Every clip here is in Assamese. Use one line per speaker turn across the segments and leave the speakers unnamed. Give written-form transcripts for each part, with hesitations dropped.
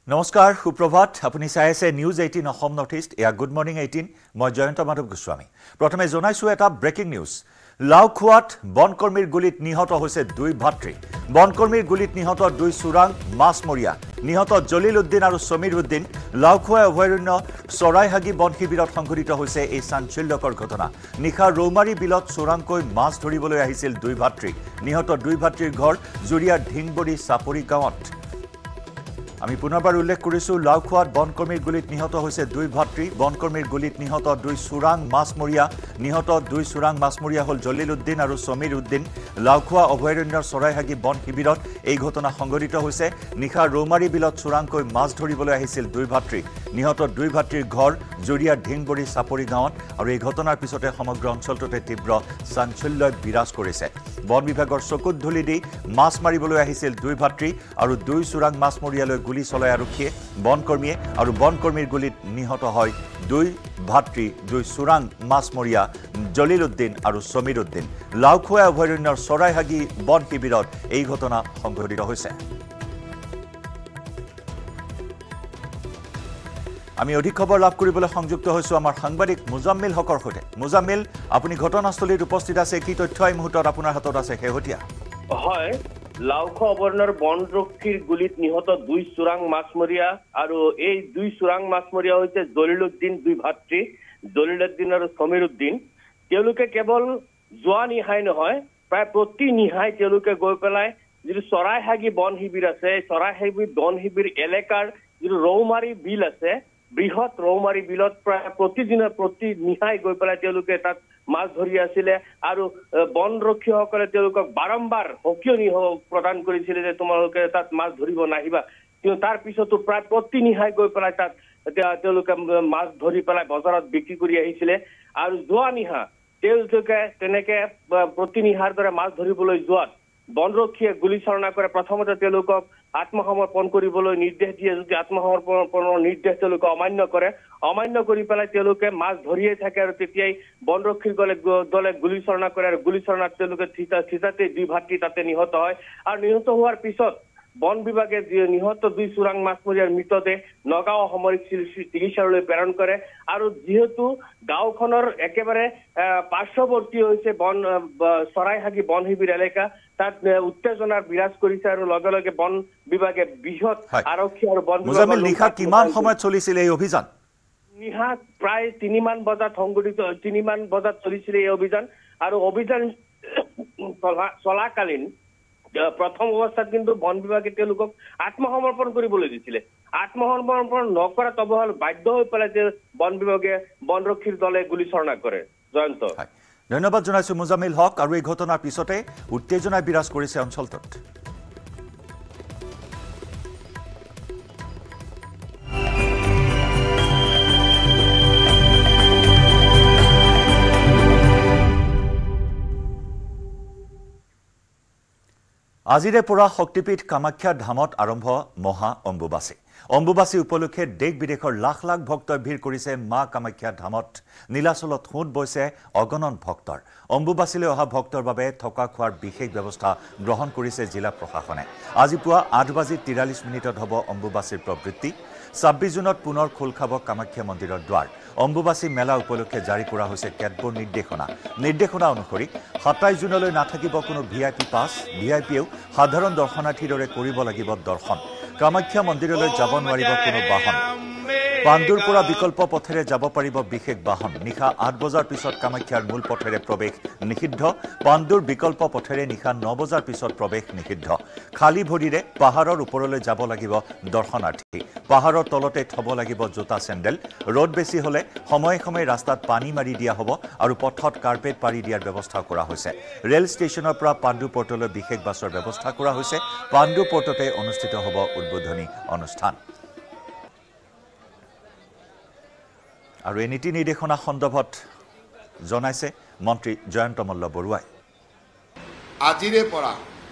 নমস্কাৰ সুপ্ৰভাত আপুনি চাই আছে নিউজ 18 অসম নৰ্থ ইষ্ট এয়া গুড মৰ্নিং 18 মই জয়ন্ত মাধৱ গোস্বামী প্ৰথমে জনাইছো এটা ব্ৰেকিং নিউজ লাউখোৱাত বনকৰ্মীৰ গুলিত নিহত হৈছে দুই ভাতৃ বনকৰ্মীৰ গুলিত নিহত দুই চুৰাং মাছমৰীয়া নিহত জলিল উদ্দিন আৰু সমীৰ উদ্দিন লাউখোৱা অভয়াৰণ্য চৰাইহাগী বন শিবিৰত সংঘটিত হৈছে এই চাঞ্চল্যকৰ ঘটনা নিখা ৰৌমাৰী বিলত চোৰাংকৈ মাছ ধৰিবলৈ আহিছিল দুই ভাতৃ নিহত দুই ভাতৃৰ ঘৰ জুৰিয়াৰ ঢিংবৰী চাপৰি গাঁৱত আমি পুনৰবাৰ উল্লেখ কৰিছো লাউখোৱাত বনকৰ্মীৰ গুলিত নিহত হৈছে দুই ভাতৃ বনকৰ্মীৰ গুলিত নিহত দুই চুৰাং মাছমৰীয়া নিহত দুই চুৰাং মাছমৰীয়া হল জলিল উদ্দিন আৰু সমীৰ উদ্দিন লাউখোৱা অভয়াৰণ্যৰ চৰাইহাগী বন শিবিৰত এই ঘটনা সংঘটিত হৈছে নিখা ৰৌমাৰী বিলত চোৰাংকৈ মাছ ধৰিবলৈ আহিছিল দুই ভাতৃ নিহত দুই ভাতৃৰ ঘৰ জুৰিয়াৰ ঢিংবৰী চাপৰি গাঁৱত আৰু এই ঘটনাৰ পিছতে সমগ্ৰ অঞ্চলটোতে তীব্ৰ চাঞ্চল্য বিৰাজ কৰিছে বন বিভাগৰ চকুত ধুলি দি মাছ মাৰিবলৈ আহিছিল দুই ভাতৃ আৰু দুই চুৰাং মাছমৰীয়ালৈ গুলি চলাই আৰক্ষীয়ে বনকৰ্মীয়ে আৰু বনকৰ্মীৰ গুলিত নিহত হয় দুই ভাতৃ দুই চুৰাং মাছমৰীয়া জলিল উদ্দিন আৰু সমীৰ উদ্দিন লাউখোৱা অভয়াৰণ্যৰ চৰাইহাগী বন শিবিৰত এই ঘটনা সংঘটিত হৈছে আমি অধিক খবৰ লাভ কৰিবলৈ সংযুক্ত হৈছো আমাৰ সাংবাদিক মুজাম্মিল হকৰ সৈতে মুজাম্মিল আপুনি ঘটনাস্থলীত উপস্থিত আছে কি তথ্য এই মুহূৰ্তত আপোনাৰ হাতত আছে শেহতীয়া
হয় লাউখোৱা অভয়াৰণ্যৰ বনৰক্ষীৰ গুলিত নিহত দুই চোৰাং মাছমৰীয়া আৰু এই দুই চোৰাং মাছমৰীয়া হৈছে জলিল উদ্দিন দুই ভাতৃ জলিল উদ্দিন আৰু সমীৰ উদ্দিন তেওঁলোকে কেৱল যোৱা নিশাই নহয় প্ৰায় প্ৰতি নিশাই তেওঁলোকে গৈ পেলাই যিটো চৰাইহাগী বন শিবিৰ আছে চৰাইহাগী বন শিবিৰ এলেকাৰ যিটো ৰৌমাৰী বিল আছে বৃহৎ ৰৌমাৰী বিলত প্ৰায় প্ৰতি নিশাই গৈ পেলাই তেওঁলোকে তাত মাছ ধৰি আছিলে আৰু বনৰক্ষীসকলে তেওঁলোকক বাৰম্বাৰ সকিয়নি প্ৰদান কৰিছিলে যে তোমালোকে তাত মাছ ধৰিব নাহিবা কিন্তু তাৰ পিছতো প্ৰায় প্ৰতি নিশাই গৈ পেলাই তাত তেওঁলোকে মাছ ধৰি পেলাই বজাৰত বিক্ৰী কৰি আহিছিলে আৰু যোৱা নিশা তেওঁলোকে তেনেকে প্ৰতি নিশাৰ দৰে মাছ ধৰিবলৈ যোৱাত বনৰক্ষীয়ে গুলীচালনা কৰে প্ৰথমতে তেওঁলোকক আত্মসমৰ্পণ কৰিবলৈ নিৰ্দেশ দিয়ে যদি আত্মসমৰ্পণৰ নিৰ্দেশ তেওঁলোকে অমান্য কৰি পেলাই তেওঁলোকে মাছ ধৰিয়ে থাকে আৰু তেতিয়াই বনৰক্ষীৰ দলে গুলীচালনা কৰে আৰু গুলীচালনাত তেওঁলোকে থিতাতে দুই ভাতৃ তাতে নিহত হয় আৰু নিহত হোৱাৰ পিছত বন বিভাগে নিহত দুই চোৰাং মাছমৰীয়াৰ মৃতদেহ নগাঁও সামৰিক চিকিৎসালয়লৈ প্ৰেৰণ কৰে আৰু যিহেতু গাঁওখনৰ একেবাৰে পাৰ্শ্বৱৰ্তী হৈছে চৰাইহাগী বন শিবিৰ এলেকা তাত উত্তেজনাৰ বিৰাজ কৰিছে আৰু লগে লগে বন বিভাগে বৃহৎ আৰক্ষী আৰু বন
মুজাম্মিল নিশা কিমান সময় চলিছিল এই অভিযান
নিশা প্ৰায় 3 মান বজাত চলিছিল এই অভিযান আৰু অভিযান চলাকালীন প্ৰথম অৱস্থাত কিন্তু বন বিভাগে তেওঁলোকক আত্মসমৰ্পণ কৰিবলৈ দিছিলে আত্মসমৰ্পণ নকৰাত অৱহেল বাধ্য হৈ পেলাই যে বন বিভাগে বনৰক্ষীৰ দলে গুলীচালনা কৰে জয়ন্ত
ধন্যবাদ জনাইছো মুজাম্মিল হক আৰু এই ঘটনাৰ পিছতে উত্তেজনা বিৰাজ কৰিছে অঞ্চলটোত আজিৰে পৰা শক্তিপীঠ কামাখ্যা ধামত আৰম্ভ মহা অম্বুবাচী উপলক্ষে দেশ বিদেশৰ লাখ লাখ ভক্তই ভিৰ কৰিছে মা কামাখ্যা ধামত নীলাচলত হুঁত বৈছে অগণন ভক্তৰ অম্বুবাচীলৈ অহা ভক্তৰ বাবে থকা খোৱাৰ বিশেষ ব্যৱস্থা গ্ৰহণ কৰিছে জিলা প্ৰশাসনে আজি পুৱা 8:43 হ'ব অম্বুবাচীৰ প্ৰবৃত্তি 26 জুনত পুনৰ খোল খাব কামাখ্যা মন্দিৰৰ দ্বাৰ অম্বুবাচী মেলা উপলক্ষে জাৰি কৰা হৈছে কেতবোৰ নিৰ্দেশনা অনুসৰি 27 জুনলৈ নাথাকিব কোনো ভিআইপি পাছ ভিআইপিয়েও সাধাৰণ দৰ্শনাৰ্থীৰ দৰে কৰিব লাগিব দৰ্শন কামাখ্যা মন্দিৰলৈ যাব নোৱাৰিব কোনো বাহন পাণ্ডুৰ পৰা বিকল্প পথেৰে যাব পাৰিব বিশেষ বাহন নিশা 8 বজাৰ পিছত কামাখ্যাৰ মূল পথেৰে প্ৰৱেশ নিষিদ্ধ পাণ্ডুৰ বিকল্প পথেৰে নিশা 9 বজাৰ পিছত প্ৰৱেশ নিষিদ্ধ খালী ভৰিৰে পাহাৰৰ ওপৰলৈ যাব লাগিব দৰ্শনাৰ্থী পাহাৰৰ তলতে থব লাগিব জোতা চেণ্ডেল ৰ'দ বেছি হলে সময়ে সময়ে ৰাস্তাত পানী মাৰি দিয়া হ'ব আৰু পথত কাৰ্পেট পাৰি দিয়াৰ ব্যৱস্থা কৰা হৈছে ৰেল ষ্টেচনৰ পৰা পাণ্ডু পৰ্টলৈ বিশেষ বাছৰ ব্যৱস্থা কৰা হৈছে পাণ্ডু পৰ্টতে অনুষ্ঠিত হ'ব উদ্বোধনী অনুষ্ঠান আৰু এই নীতি নিৰ্দেশনা সন্দৰ্ভত জনাইছে মন্ত্ৰী জয়ন্ত মল্ল বৰুৱাই
আজিৰ পৰা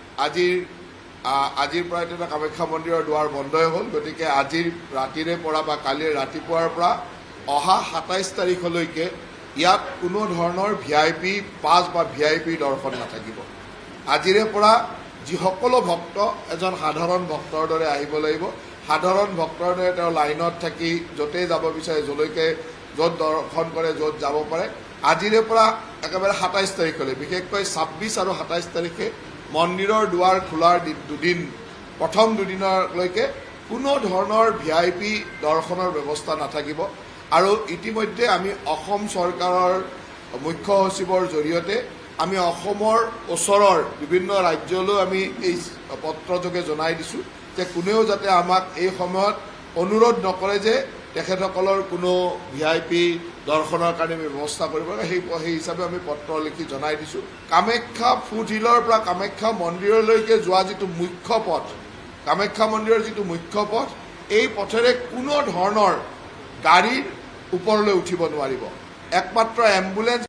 এতিয়া কামাখ্যা মন্দিৰৰ দুৱাৰ বন্ধই হ'ল গতিকে আজিৰ ৰাতিৰে পৰা বা কালিৰ ৰাতিপুৱাৰ পৰা অহা 27 তাৰিখলৈকে ইয়াত কোনো ধৰণৰ ভিআইপি পাছ বা ভিআইপি দৰ্শন নাথাকিব আজিৰে পৰা যিসকল ভক্ত এজন সাধাৰণ ভক্তৰ দৰে আহিব লাগিব সাধাৰণ ভক্তৰ দৰে তেওঁ লাইনত থাকি য'তেই যাব বিচাৰে যলৈকে য'ত দৰ্শন কৰে য'ত যাব পাৰে আজিৰে পৰা একেবাৰে ২৭ তাৰিখলৈ বিশেষকৈ ২৬ আৰু ২৭ তাৰিখে মন্দিৰৰ দুৱাৰ খোলাৰ দুদিন প্ৰথম দুদিনলৈকে কোনো ধৰণৰ VIP দৰ্শনৰ ব্যৱস্থা নাথাকিব আৰু ইতিমধ্যে আমি অসম চৰকাৰৰ মুখ্য সচিবৰ জৰিয়তে আমি অসমৰ ওচৰৰ বিভিন্ন ৰাজ্যলৈ আমি এই পত্ৰযোগে জনাই দিছোঁ যে কোনেও যাতে আমাক এই সময়ত অনুৰোধ নকৰে যে তেখেতসকলৰ কোনো VIP দৰ্শনৰ কাৰণে ব্যৱস্থা কৰিব লাগে সেই হিচাপে আমি পত্ৰ লিখি জনাই দিছোঁ কামাখ্যা ফুটহিলৰ পৰা কামাখ্যা মন্দিৰলৈকে যোৱা যিটো মুখ্য পথ কামাখ্যা মন্দিৰৰ যিটো মুখ্য পথ এই পথেৰে কোনো ধৰণৰ গাড়ীৰ ওপৰলৈ উঠিব নোৱাৰিব একমাত্ৰ এম্বুলেন্স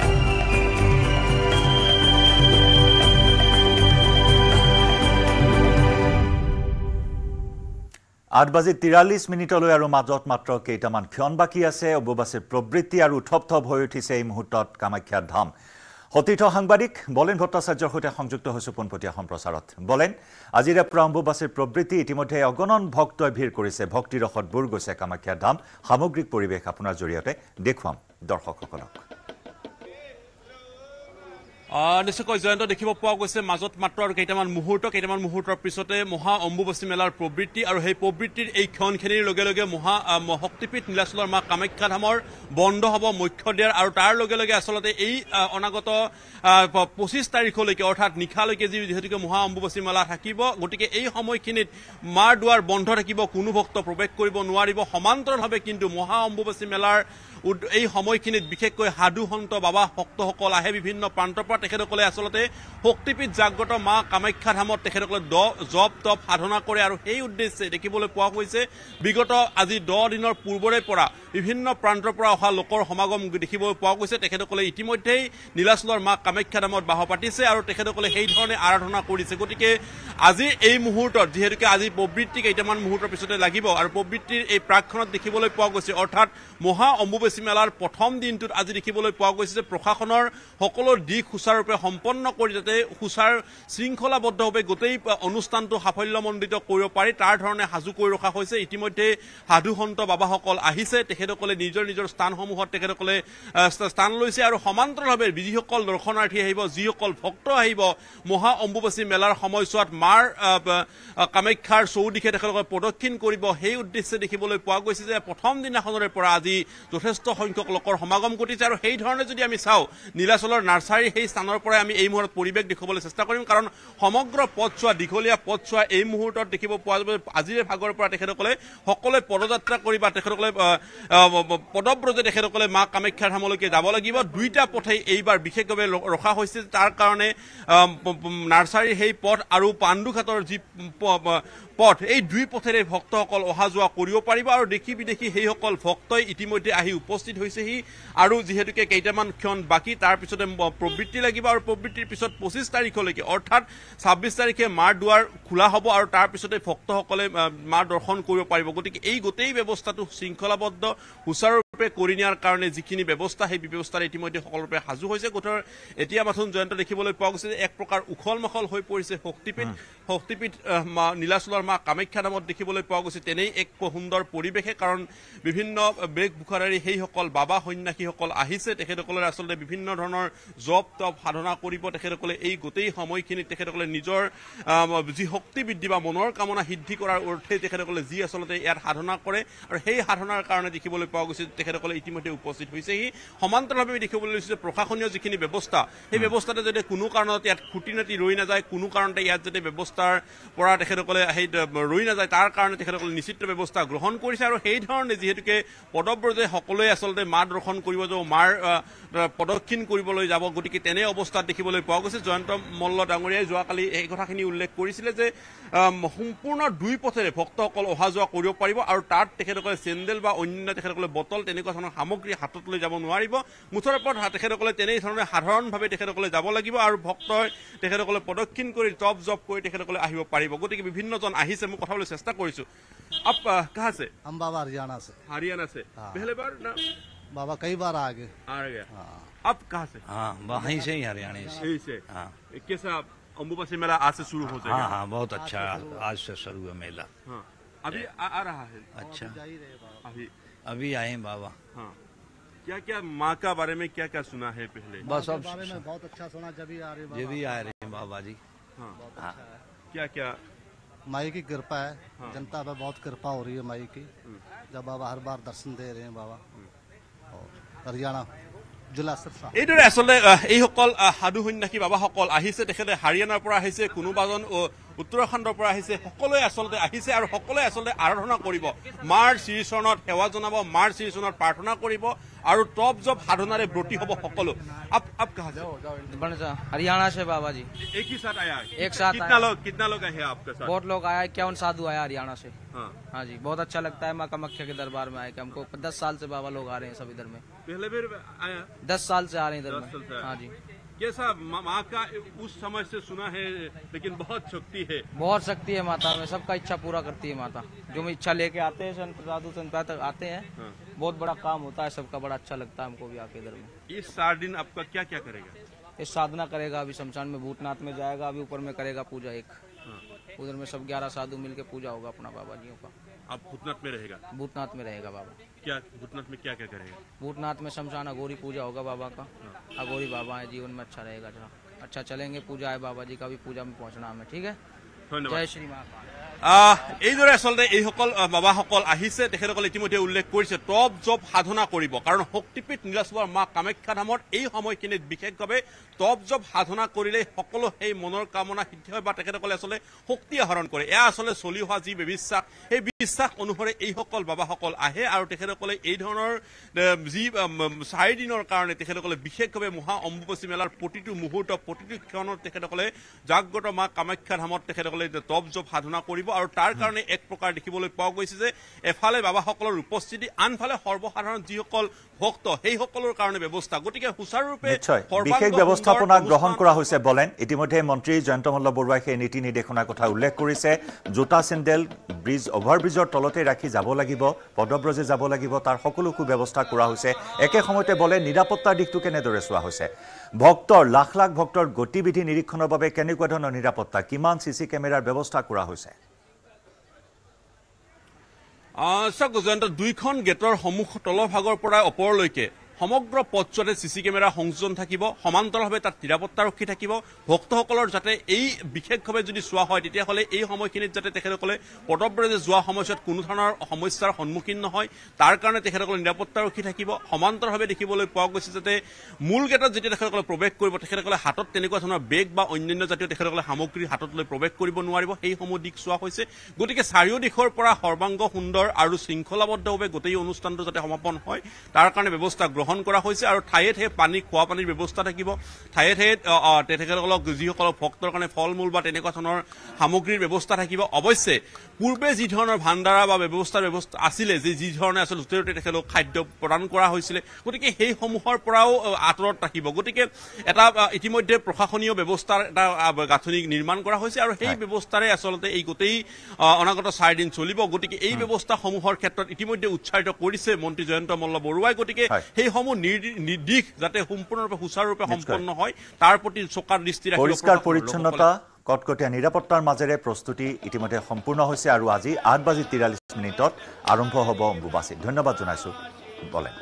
৮:৪৩ আৰু মাজত মাত্ৰ কেইটামান ক্ষণ বাকী আছে অম্বুবাচীৰ প্ৰবৃত্তি আৰু উৎসৱ হৈ উঠিছে এই মুহূৰ্তত কামাখ্যা ধাম সতীৰ্থ সাংবাদিক বলেন ভট্টাচাৰ্যৰ সৈতে সংযুক্ত হৈছো পোনপটীয়া সম্প্ৰচাৰত বলেন আজিৰে পৰা অম্বুবাচীৰ প্ৰবৃত্তি ইতিমধ্যে অগণন ভক্তই ভিৰ কৰিছে ভক্তি ৰসত বুৰ গৈছে কামাখ্যা ধাম সামগ্ৰিক পৰিৱেশ আপোনাৰ জৰিয়তে দেখুৱাম দৰ্শকসকলক
নিশ্চয়কৈ জয়ন্ত দেখিব পোৱা গৈছে মাজত মাত্ৰ আৰু কেইটামান মুহূৰ্তৰ পিছতে মহা অম্বুবাচী মেলাৰ প্ৰবৃত্তি আৰু সেই প্ৰবৃত্তিৰ এই ক্ষণখিনিৰ লগে লগে মহা শক্তিপীঠ নীলাচলৰ মা কামাখ্যা ধামৰ বন্ধ হ'ব মুখ্য দ্বাৰ আৰু তাৰ লগে লগে আচলতে এই অনাগত ২৫ তাৰিখলৈকে অৰ্থাৎ নিশালৈকে যিহেতুকে মহা অম্বুবাচী মেলা থাকিব গতিকে এই সময়খিনিত মাৰ দুৱাৰ বন্ধ থাকিব কোনো ভক্ত প্ৰৱেশ কৰিব নোৱাৰিব সমান্তৰালভাৱে কিন্তু মহা অম্বুবাচী মেলাৰ এই সময়খিনিত বিশেষকৈ সাধু সন্ত বাবা ভক্তসকল আহে বিভিন্ন প্ৰান্তৰ পৰা তেখেতসকলে আচলতে শক্তিপীঠ জাগ্ৰত মা কামাখ্যা ধামত তেখেতসকলে জপ তপ সাধনা কৰে আৰু সেই উদ্দেশ্যে দেখিবলৈ পোৱা গৈছে বিগত আজি ১০ দিনৰ পূৰ্বৰে পৰা বিভিন্ন প্ৰান্তৰ পৰা অহা লোকৰ সমাগম দেখিবলৈ পোৱা গৈছে তেখেতসকলে ইতিমধ্যেই নীলাচলৰ মা কামাখ্যা ধামত বাহ পাতিছে আৰু তেখেতসকলে সেই ধৰণে আৰাধনা কৰিছে গতিকে আজি এই মুহূৰ্তত যিহেতুকে আজি প্ৰবৃত্তি কেইটামান মুহূৰ্তৰ পিছতে লাগিব আৰু প্ৰবৃত্তিৰ এই প্ৰাকখনত দেখিবলৈ পোৱা গৈছে অৰ্থাৎ মহা অম্বুবাচী মেলাৰ প্ৰথম দিনটোত আজি দেখিবলৈ পোৱা গৈছে যে প্ৰশাসনৰ সকলো দিশ সুচাৰুৰূপে সম্পন্ন কৰি যাতে সুচাৰ শৃংখলাবদ্ধভাৱে গোটেই অনুষ্ঠানটো সাফল্যমণ্ডিত কৰিব পাৰি তাৰ ধৰণে সাজু কৰি ৰখা হৈছে ইতিমধ্যে সাধু সন্ত বাবাসকল আহিছে তেখেতসকলে নিজৰ নিজৰ স্থানসমূহত তেখেতসকলে স্থান লৈছে আৰু সমান্তৰালভাৱে যিসকল দৰ্শনাৰ্থী আহিব যিসকল ভক্ত আহিব মহা অম্বুবাচী মেলাৰ সময়ছোৱাত মাৰ কামাখ্যাৰ চৌদিশে তেখেতসকলে প্ৰদক্ষিণ কৰিব সেই উদ্দেশ্যে দেখিবলৈ পোৱা গৈছে যে প্ৰথম দিনাখনৰে পৰা আজি যথেষ্ট সংখ্যক লোকৰ সমাগম ঘটিছে আৰু সেই ধৰণে যদি আমি চাওঁ নীলাচলৰ নাৰ্চাৰী সেই স্থানৰ পৰাই আমি এই মুহূৰ্তত পৰিৱেশ দেখুৱাবলৈ চেষ্টা কৰিম কাৰণ সমগ্ৰ পথছোৱা দীঘলীয়া পথছোৱা এই মুহূৰ্তত দেখিব পোৱা যাব আজিৰে ভাগৰ পৰা তেখেতসকলে সকলোৱে পদযাত্ৰা কৰি বা তেখেতসকলে পদব্ৰজে তেখেতসকলে মা কামাখ্যা ধামলৈকে যাব লাগিব দুইটা পথেই এইবাৰ বিশেষভাৱে ৰখা হৈছে তাৰ কাৰণে নাৰ্চাৰীৰ সেই পথ আৰু পাণ্ডুঘাটৰ যি পথ এই দুই পথেৰে ভক্তসকল অহা যোৱা কৰিব পাৰিব আৰু দেখি বিদেশী সেইসকল ভক্তই ইতিমধ্যে আহি উপস্থিত হৈছেহি আৰু যিহেতুকে কেইটামান ক্ষণ বাকী তাৰ পিছতে প্ৰবৃত্তি লাগিব আৰু প্ৰবৃত্তিৰ পিছত ২৫ তাৰিখলৈকে অৰ্থাৎ ২৬ তাৰিখে মাৰ দুৱাৰ খোলা হ'ব আৰু তাৰ পিছতে ভক্তসকলে মাৰ দৰ্শন কৰিব পাৰিব গতিকে এই গোটেই ব্যৱস্থাটো শৃংখলাবদ্ধ সুচাৰুৰূপে কৰি নিয়াৰ কাৰণে যিখিনি ব্যৱস্থা সেই ব্যৱস্থাৰে ইতিমধ্যে সকলোৰে সাজু হৈছে গোটৰ এতিয়া মাথোন জয়ন্ত দেখিবলৈ পোৱা গৈছে যে এক প্ৰকাৰ উখল মাখল হৈ পৰিছে শক্তিপীঠ নীলাচলৰ মা কামাখ্যা ধামত দেখিবলৈ পোৱা গৈছে তেনেই এক সুন্দৰ পৰিৱেশে কাৰণ বিভিন্ন বেশভূষাধাৰী সেইসকল বাবা সন্যাসীসকল আহিছে তেখেতসকলে আচলতে বিভিন্ন ধৰণৰ জপ তপ সাধনা কৰিব তেখেতসকলে এই গোটেই সময়খিনিত তেখেতসকলে নিজৰ যি শক্তি বৃদ্ধি বা মনৰ কামনা সিদ্ধি কৰাৰ অৰ্থে তেখেতসকলে যি আচলতে ইয়াত সাধনা কৰে আৰু সেই সাধনাৰ কাৰণে দেখিবলৈ পোৱা গৈছে তেখেতসকলে ইতিমধ্যে উপস্থিত হৈছেহি সমান্তৰালভাৱে দেখিবলৈ লৈছে যে প্ৰশাসনীয় যিখিনি ব্যৱস্থা সেই ব্যৱস্থাতে যাতে কোনো কাৰণত ইয়াত খুটি নাটি ৰৈ নাযায় কোনো কাৰণতে ইয়াত যাতে ব্যৱস্থাৰ পৰা তেখেতসকলে সেই ৰৈ নাযায় তাৰ কাৰণে তেখেতসকলে নিশ্চিত ব্যৱস্থা গ্ৰহণ কৰিছে আৰু সেই ধৰণে যিহেতুকে পদব্ৰজে সকলোৱে আচলতে মা দৰ্শন কৰিব যাব মাৰ প্ৰদক্ষিণ কৰিবলৈ যাব গতিকে তেনে অৱস্থাত দেখিবলৈ পোৱা গৈছে জয়ন্ত মল্ল ডাঙৰীয়াই যোৱাকালি এই কথাখিনি উল্লেখ কৰিছিলে যে সম্পূৰ্ণ দুই পথেৰে ভক্তসকল অহা যোৱা কৰিব পাৰিব আৰু তাত তেখেতসকলে চেণ্ডেল বা অন্যান্য তেখেতসকলে বটল তেনেকুৱা ধৰণৰ সামগ্ৰী হাতত লৈ যাব নোৱাৰিব মুঠৰ ওপৰত তেখেতসকলে তেনেধৰণে সাধাৰণভাৱে তেখেতসকলে যাব লাগিব আৰু ভক্তই তেখেতসকলে প্ৰদক্ষিণ কৰি জপ জপ কৰি তেখেতসকলে আহিব পাৰিব গতিকে বিভিন্নজন আহিছে মই কথা ক'বলৈ চেষ্টা কৰিছোঁ आप कहाँ से
हम बाबा हरियाणा से
पहले बार ना
बाबा कई बार आ
गया आप कहाँ से
हाँ वहीं से ही हरियाणा
से कैसा अम्बुबासी मेला आज से शुरू हो जाएगा
हाँ बहुत अच्छा आज से शुरू है मेला
हाँ अभी आ रहा है।
अच्छा
अभी
आए हैं बाबा।
हाँ, क्या क्या माँ का बारे में क्या क्या सुना है पहले?
बस अब
बारे में बहुत अच्छा सुना जब भी आ रहे
ये भी आ रहे हैं बाबा जी।
हाँ, क्या क्या
माई की कृपा है, जनता पे बहुत कृपा हो रही है माई की, जब बाबा हर बार दर्शन दे रहे हैं बाबा। और हरियाणा जिला सिरसा
এইদৰে আসলে এইসকল সাধু সন্যাসী বাবাসকল আহিছে, তেখেতে হাৰিয়ানাৰ পৰা আহিছে, কোনোবাজন উত্তৰাখণ্ডৰ পৰা আহিছে, সকলোৱে আচলতে আহিছে আৰু সকলোৱে আচলতে আৰাধনা কৰিব, মাৰ শ্ৰীচৰণত সেৱা জনাব, মাৰ শ্ৰীচৰণত প্ৰাৰ্থনা কৰিব আৰু তপ জপ সাধনাৰে ব্ৰতী হ'ব সকলো। आप कहाँ से?
हरियाणा से बाबा जी।
एक ही साथ आया?
एक साथ।
कितना लोग आए हैं आपके साथ?
बहुत लोग आया, 51 साधु आया हरियाणा से।
हाँ
जी, बहुत अच्छा लगता है माँ कामाख्या के दरबार में आए, कि हमको 10 साल से बाबा लोग आ रहे हैं सब इधर में।
पहले भी आया?
10 साल से आ रहे हैं इधर
10 साल से
में।
आया।
हाँ जी।
कैसा माँ का उस समय से सुना है, लेकिन बहुत शक्ति है।
बहुत शक्ति है माता में, सबका इच्छा पूरा करती है माता, जो में इच्छा लेके आते हैं संत साधु संत तक आते हैं। बहुत बड़ा काम होता है सबका, बड़ा अच्छा लगता है हमको भी आके इधर में।
इस 4 दिन आपका क्या क्या करेगा?
ये साधना करेगा, अभी शमशान में भूतनाथ में जाएगा, अभी ऊपर में करेगा पूजा एक, उधर में सब 11 साधु मिलके पूजा होगा अपना बाबा जियों का।
आप भूतनाथ में रहेगा?
भूतनाथ में रहेगा बाबा।
क्या भूतनाथ में क्या क्या करेगा?
भूतनाथ में शमशान अघोरी पूजा होगा बाबा का, अघोरी बाबा है, जीवन में अच्छा रहेगा, जरा अच्छा चलेंगे, पूजा है बाबा जी का भी, पूजा में पहुंचना हमें। ठीक है,
धन्यवाद।
जय श्री महाकाल।
এইদৰে আচলতে এইসকল বাবাসকল আহিছে, তেখেতসকলে ইতিমধ্যে উল্লেখ কৰিছে তপ জপ সাধনা কৰিব, কাৰণ শক্তিপীঠ নীলাচলৰ মা কামাখ্যা ধামত এই সময়খিনিত বিশেষভাৱে তপ জপ সাধনা কৰিলে সকলো সেই মনৰ কামনা সিদ্ধি হয় বা তেখেতসকলে আচলতে শক্তি আহৰণ কৰে। এয়া আচলতে চলি অহা যি বিশ্বাস, সেই বিশ্বাস অনুসৰি এইসকল বাবাসকল আহে আৰু তেখেতসকলে এই ধৰণৰ যি 4 দিনৰ কাৰণে তেখেতসকলে বিশেষভাৱে মহা অম্বুবাচী মেলাৰ প্ৰতিটো মুহূৰ্ত প্ৰতিটো ক্ষণত তেখেতসকলে জাগ্ৰত মা কামাখ্যা ধামত তেখেতসকলে তপ জপ সাধনা কৰিব। আৰু তাৰ কাৰণে এক প্ৰকাৰ দেখিবলৈ পোৱা গৈছে যে এফালে বাবাসকলৰ উপস্থিতি, আনফালে সৰ্বসাধাৰণ যিসকল ভক্ত সেইসকলৰ কাৰণে ব্যৱস্থা, গতিকে সুচাৰুৰূপে
বিশেষ ব্যৱস্থাপনা গ্ৰহণ কৰা হৈছে। বলেন ইতিমধ্যে মন্ত্ৰী জয়ন্ত মল্ল বৰুৱাই সেই নীতি নিৰ্দেশনাৰ কথা উল্লেখ কৰিছে। জোতা চেণ্ডেল অভাৰব্ৰিজৰ তলতে ৰাখি যাব লাগিব, পদব্ৰজে যাব লাগিব, তাৰ সকলো ব্যৱস্থা কৰা হৈছে। একে সময়তে বলে নিৰাপত্তাৰ দিশটো কেনেদৰে চোৱা হৈছে, ভক্তৰ লাখ লাখ ভক্তৰ গতিবিধি নিৰীক্ষণৰ বাবে কেনেকুৱা ধৰণৰ নিৰাপত্তা, কিমান চিচি কেমেৰাৰ ব্যৱস্থা কৰা হৈছে?
চাওক জয়ন্ত, 2খন গেটৰ সন্মুখ তলৰ ভাগৰ পৰা ওপৰলৈকে সমগ্ৰ পথছোৱাতে চিচি কেমেৰা সংযোজন থাকিব, সমান্তৰালভাৱে তাত নিৰাপত্তাৰক্ষী থাকিব। ভক্তসকলৰ যাতে এই বিশেষভাৱে যদি চোৱা হয় তেতিয়াহ'লে এই সময়খিনিত যাতে তেখেতসকলে পদব্ৰজে যোৱা সময়ছোৱাত কোনো ধৰণৰ সমস্যাৰ সন্মুখীন নহয়, তাৰ কাৰণে তেখেতসকলে নিৰাপত্তাৰক্ষী থাকিব। সমান্তৰালভাৱে দেখিবলৈ পোৱা গৈছে যাতে মূল গেটত যেতিয়া তেখেতসকলে প্ৰৱেশ কৰিব তেখেতসকলে হাতত তেনেকুৱা ধৰণৰ বেগ বা অন্যান্য জাতীয় তেখেতসকলে সামগ্ৰী হাতত লৈ প্ৰৱেশ কৰিব নোৱাৰিব, সেইসমূহ দিশ চোৱা হৈছে। গতিকে চাৰিও দিশৰ পৰা সৰ্বাংগ সুন্দৰ আৰু শৃংখলাবদ্ধভাৱে গোটেই অনুষ্ঠানটো যাতে সমাপন হয় তাৰ কাৰণে ব্যৱস্থা গ্ৰহণ কৰা হৈছে। আৰু ঠায়ে ঠায়ে পানী, খোৱা পানীৰ ব্যৱস্থা থাকিব, ঠায়ে ঠায়ে তেখেতসকলক যিসকলক ভক্তৰ কাৰণে ফল মূল বা তেনেকুৱা ধৰণৰ সামগ্ৰীৰ ব্যৱস্থা থাকিব। অৱশ্যে পূৰ্বে যি ধৰণৰ ভাণ্ডাৰা বা ব্যৱস্থা আছিলে, যি ধৰণে আচলতে য'তে তেখেতলোক খাদ্য প্ৰদান কৰা হৈছিলে, গতিকে সেইসমূহৰ পৰাও আঁতৰত ৰাখিব। গতিকে এটা ইতিমধ্যে প্ৰশাসনীয় ব্যৱস্থাৰ এটা গাঁথনি নিৰ্মাণ কৰা হৈছে আৰু সেই ব্যৱস্থাৰে আচলতে এই গোটেই অনাগত 4 দিন চলিব। গতিকে এই ব্যৱস্থাসমূহৰ ক্ষেত্ৰত ইতিমধ্যে উৎসাহিত কৰিছে মন্ত্ৰী জয়ন্ত মল্ল বৰুৱাই। গতিকে সেইসমূহ নিৰ্দিশ যাতে সম্পূৰ্ণৰূপে সুচাৰুৰূপে সম্পন্ন হয় তাৰ প্ৰতি চোকাৰ দৃষ্টি ৰাখিব।
পৰিষ্কাৰ পৰিচ্ছন্নতা, কটকটীয়া নিৰাপত্তাৰ মাজেৰে প্ৰস্তুতি ইতিমধ্যে সম্পূৰ্ণ হৈছে আৰু আজি 8:43 আৰম্ভ হ'ব অম্বুবাচী। ধন্যবাদ জনাইছোঁ বলেন।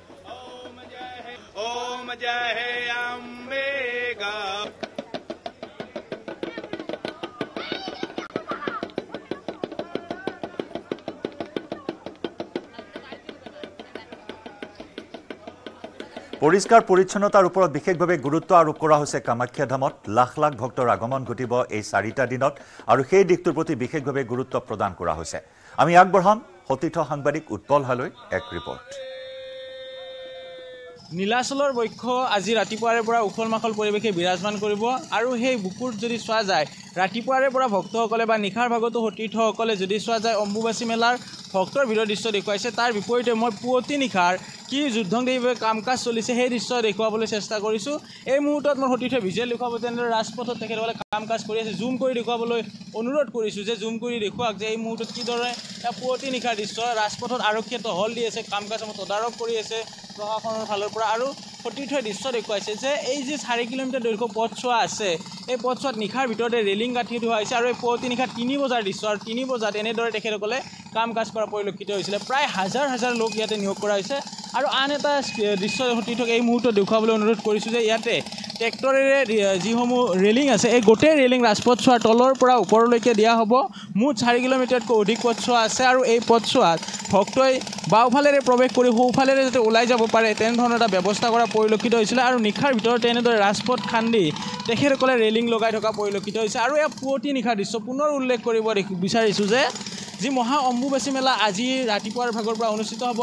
পৰিষ্কাৰ পৰিচ্ছন্নতাৰ ওপৰত বিশেষভাৱে গুৰুত্ব আৰোপ কৰা হৈছে কামাখ্যা ধামত। লাখ লাখ ভক্তৰ আগমন ঘটিব এই 4টা দিনত আৰু সেই দিশটোৰ প্ৰতি বিশেষভাৱে গুৰুত্ব প্ৰদান কৰা হৈছে। আমি আগবঢ়াম সতীৰ্থ সাংবাদিক উৎপল হালৈ এক ৰিপৰ্ট।
নীলাচলৰ বক্ষ আজি ৰাতিপুৱাৰে পৰা উখল মাখল পৰিৱেশে বিৰাজমান কৰিব আৰু সেই বুকুত যদি চোৱা যায় ৰাতিপুৱাৰে পৰা ভক্তসকলে বা নিশাৰ ভাগতো সতীৰ্থসকলে যদি চোৱা যায় অম্বুবাচী মেলাৰ ভক্তৰ ভিৰৰ দৃশ্য দেখুৱাইছে। তাৰ বিপৰীতে মই পুৱতি নিশাৰ কি যুদ্ধংদেহীভাৱে কাম কাজ চলিছে সেই দৃশ্য দেখুৱাবলৈ চেষ্টা কৰিছোঁ। এই মুহূৰ্তত মই সতীৰ্থ ভিজুৱেল দেখুৱাব, তেনেদৰে ৰাজপথত তেখেতসকলে কাম কাজ কৰি আছে। জুম কৰি দেখুৱাবলৈ অনুৰোধ কৰিছোঁ যে জুম কৰি দেখুৱাওক যে এই মুহূৰ্তত কিদৰে পুৱতি নিশাৰ দৃশ্য। ৰাজপথত আৰক্ষীয়ে টহল দি আছে, কাম কাজসমূহ তদাৰক কৰি আছে প্ৰশাসনৰ ফালৰ পৰা। আৰু সতীৰ্থই দৃশ্য দেখুৱাইছে যে এই যে 4 কিলোমিটাৰ দৈৰ্ঘ্য পথছোৱা আছে এই পথছোৱাত নিশাৰ ভিতৰতে ৰেলিং গাঁঠি থোৱা হৈছে আৰু এই পুৱতি নিশা 3 বজাৰ দৃশ্য আৰু 3 বজাত এনেদৰে তেখেতসকলে কাম কাজ কৰা পৰিলক্ষিত হৈছিলে প্ৰায় হাজাৰ হাজাৰ লোক ইয়াতে নিয়োগ কৰা হৈছে আৰু আন এটা দৃশ্য সতীৰ্থক এই মুহূৰ্তত দেখুৱাবলৈ অনুৰোধ কৰিছোঁ যে ইয়াতে ট্ৰেক্টৰেৰে যিসমূহ ৰেলিং আছে এই গোটেই ৰেলিং ৰাজপথছোৱাৰ তলৰ পৰা ওপৰলৈকে দিয়া হ'ব মুঠ 4 কিলোমিটাৰতকৈ অধিক পথছোৱা আছে আৰু এই পথছোৱাত ভক্তই বাওঁফালেৰে প্ৰৱেশ কৰি সোঁফালেৰে যাতে ওলাই যাব পাৰে তেনেধৰণৰ এটা ব্যৱস্থা কৰা পৰিলক্ষিত হৈছিলে আৰু নিশাৰ ভিতৰত এনেদৰে ৰাজপথ খান্দি তেখেতসকলে ৰেলিং লগাই থকা পৰিলক্ষিত হৈছে আৰু এয়া পুৱতি নিশাৰ দৃশ্য পুনৰ উল্লেখ কৰিব বিচাৰিছোঁ যে যি মহা অম্বুবাচী মেলা আজি ৰাতিপুৱাৰ ভাগৰ পৰা অনুষ্ঠিত হ'ব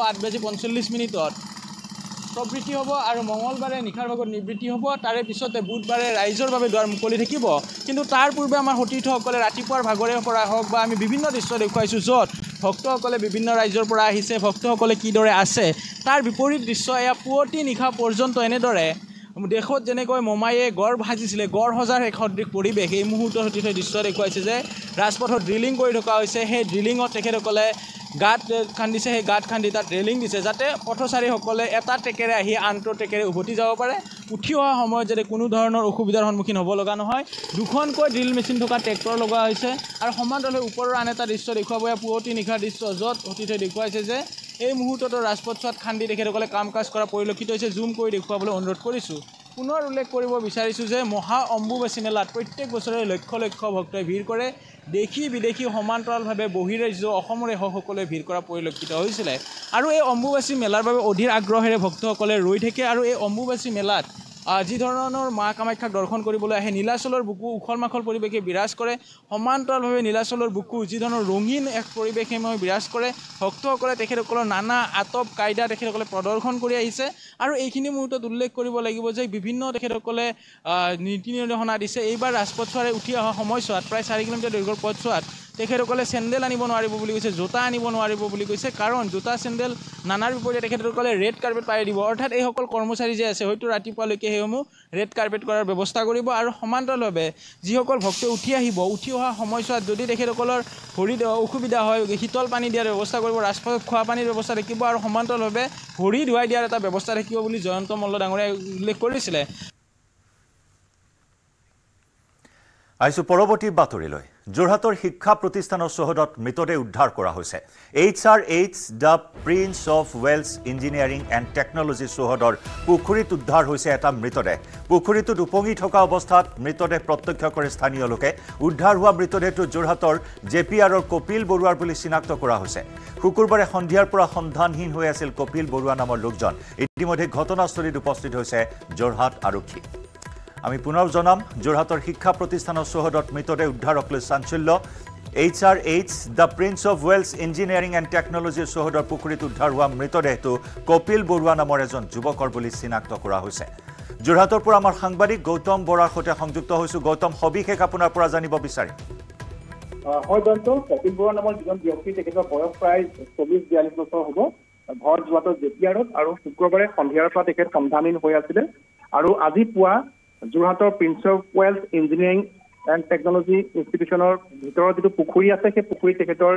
8:45 প্ৰবৃত্তি হ'ব আৰু মঙলবাৰে নিশাৰ ভাগত নিবৃত্তি হ'ব তাৰে পিছতে বুধবাৰে ৰাইজৰ বাবে দুৱাৰ মুকলি থাকিব কিন্তু তাৰ পূৰ্বে আমাৰ সতীৰ্থসকলে ৰাতিপুৱাৰ ভাগৰে পৰা হওক বা আমি বিভিন্ন দৃশ্য দেখুৱাইছোঁ য'ত ভক্তসকলে বিভিন্ন ৰাজ্যৰ পৰা আহিছে ভক্তসকলে কিদৰে আছে তাৰ বিপৰীত দৃশ্য এয়া পুৱতি নিশা পৰ্যন্ত এনেদৰে দেশত যেনেকৈ মমায়ে গড় ভাজিছিলে গড় সজাৰ এক সদৃশ পৰিৱেশ এই মুহূৰ্তৰ সতীৰ্থই দৃশ্য দেখুৱাইছে যে ৰাজপথত ড্ৰিলিং কৰি থকা হৈছে সেই ড্ৰিলিঙত তেখেতসকলে গাঁত খান্দিছে সেই গাঁত খান্দি তাত ৰেলিং দিছে যাতে পথচাৰীসকলে এটা ট্ৰেকেৰে আহি আনটো ট্ৰেকেৰে উভতি যাব পাৰে উঠি অহা সময়ত যাতে কোনো ধৰণৰ অসুবিধাৰ সন্মুখীন হ'ব লগা নহয় দুখনকৈ ড্ৰিল মেচিন থকা ট্ৰেক্টৰ লগোৱা হৈছে আৰু সমান্তৰালভাৱে ওপৰৰ আন এটা দৃশ্য দেখুৱাব পুৱতি নিশাৰ দৃশ্য য'ত সতীৰ্থই দেখুৱাইছে যে এই মুহূৰ্ততো ৰাজপথছোৱাত খান্দি তেখেতসকলে কাম কাজ কৰা পৰিলক্ষিত হৈছে জুম কৰি দেখুৱাবলৈ অনুৰোধ কৰিছোঁ পুনৰ উল্লেখ কৰিব বিচাৰিছোঁ যে মহা অম্বুবাচী মেলাত প্ৰত্যেক বছৰে লক্ষ লক্ষ ভক্তই ভিৰ কৰে দেশী বিদেশী সমান্তৰালভাৱে বহিৰাজ্য অসমৰে সকলোৱে ভিৰ কৰা পৰিলক্ষিত হৈছিলে আৰু এই অম্বুবাচী মেলাৰ বাবে অধীৰ আগ্ৰহেৰে ভক্তসকলে ৰৈ থাকে আৰু এই অম্বুবাচী মেলাত যি ধৰণৰ মা কামাখ্যাক দৰ্শন কৰিবলৈ আহে নীলাচলৰ বুকু উখল মাখল পৰিৱেশে বিৰাজ কৰে সমান্তৰালভাৱে নীলাচলৰ বুকু যি ধৰণৰ ৰঙীন এক পৰিৱেশে বিৰাজ কৰে ভক্তসকলে তেখেতসকলৰ নানা আটপ কায়দা তেখেতসকলে প্ৰদৰ্শন কৰি আহিছে আৰু এইখিনি মুহূৰ্তত উল্লেখ কৰিব লাগিব যে বিভিন্ন তেখেতসকলে নীতি নিৰ্দেশনা দিছে এইবাৰ ৰাজপথছোৱাৰে উঠি অহা সময়ছোৱাত প্ৰায় 4 কিলোমিটাৰ দৈৰ্ঘ্যৰ পথছোৱাত তেখেতসকলে চেণ্ডেল আনিব নোৱাৰিব বুলি কৈছে জোতা আনিব নোৱাৰিব বুলি কৈছে কাৰণ জোতা চেণ্ডেল নানাৰ বিপৰীতে তেখেতসকলে ৰেড কাৰ্পেট পাৰি দিব অৰ্থাৎ এইসকল কৰ্মচাৰী যে আছে হয়তো ৰাতিপুৱালৈকে সেইসমূহ ৰেড কাৰ্পেট কৰাৰ ব্যৱস্থা কৰিব আৰু সমান্তৰালভাৱে যিসকল ভক্তই উঠি আহিব উঠি অহা সময়ছোৱাত যদি তেখেতসকলৰ ভৰিত অসুবিধা হয় শীতল পানী দিয়াৰ ব্যৱস্থা কৰিব ৰাজপথত খোৱা পানীৰ ব্যৱস্থা থাকিব আৰু সমান্তৰালভাৱে ভৰি ধুৱাই দিয়াৰ এটা ব্যৱস্থা থাকিব বুলি জয়ন্ত মল্ল ডাঙৰীয়াই উল্লেখ কৰিছিলে
আইছো পৰৱৰ্তী বাতৰিলৈ যোৰহাটৰ শিক্ষা প্ৰতিষ্ঠানৰ চৌহদত মৃতদেহ উদ্ধাৰ কৰা হৈছে HRH the prince of Wales engineering and technology চৌহদৰ পুখুৰীত উদ্ধাৰ হৈছে এটা মৃতদেহ পুখুৰীটোত উপঙি থকা অৱস্থাত মৃতদেহ প্ৰত্যক্ষ কৰে স্থানীয় লোকে উদ্ধাৰ হোৱা মৃতদেহটো যোৰহাটৰ JPRৰ কপিল বৰুৱাৰ বুলি চিনাক্ত কৰা হৈছে শুকুৰবাৰে সন্ধিয়াৰ পৰা সন্ধানহীন হৈ আছিল কপিল বৰুৱা নামৰ লোকজন ইতিমধ্যে ঘটনাস্থলীত উপস্থিত হৈছে যোৰহাট আৰক্ষী আমি পুনৰ জনাম যোৰহাটৰ শিক্ষা প্ৰতিষ্ঠানৰ চৌহদত মৃতদেহ উদ্ধাৰক লৈ চাঞ্চল্য HRH the prince of Wales engineering and টেকনলজিৰ চৌহদৰ পুখুৰীত উদ্ধাৰ হোৱা মৃতদেহটো কপিল বৰুৱা নামৰ এজন যুৱকৰ বুলি চিনাক্ত কৰা হৈছে যোৰহাটৰ পৰা আমাৰ সাংবাদিক গৌতম বৰাৰ সৈতে সংযুক্ত হৈছোঁ গৌতম সবিশেষ আপোনাৰ পৰা জানিব বিচাৰিম
হয় দন্ত কপিল বৰুৱা নামৰ যিজন ব্যক্তি তেখেতৰ বয়স প্ৰায় 40-42 বছৰ হ'ব ঘৰ যোৰহাটৰ JPRত আৰু শুক্ৰবাৰে সন্ধিয়াৰ পৰা তেখেত সন্ধানহীন হৈ আছিলে আৰু আজি পুৱা যোৰহাটৰ prince of Wales engineering and technology ইনষ্টিটিউচনৰ ভিতৰত যিটো পুখুৰী আছে সেই পুখুৰীত তেখেতৰ